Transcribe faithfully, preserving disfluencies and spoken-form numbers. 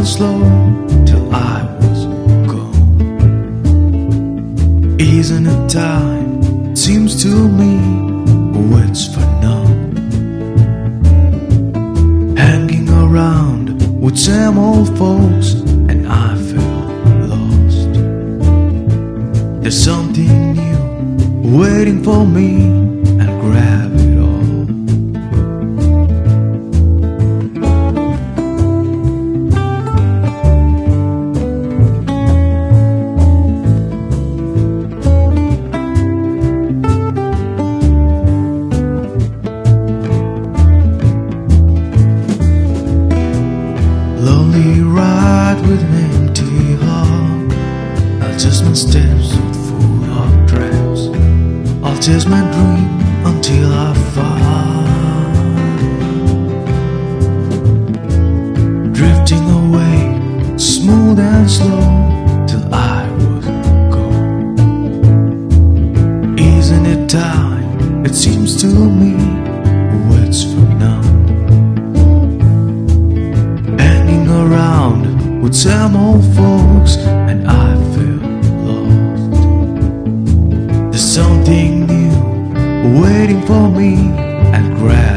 slow till I was gone. Isn't it time? It seems to me waits for none. Hanging around with same old folks, and I feel lost. There's something new waiting for me, and grab it all. Lonely ride with an empty heart. I'll just my steps with full of traps. I'll chase my dream until I fall. Drifting away, smooth and slow, till I was gone. Isn't it time? It seems to me waits for now. Hanging around with some old folks, and I feel lost. There's something new waiting for me, and grab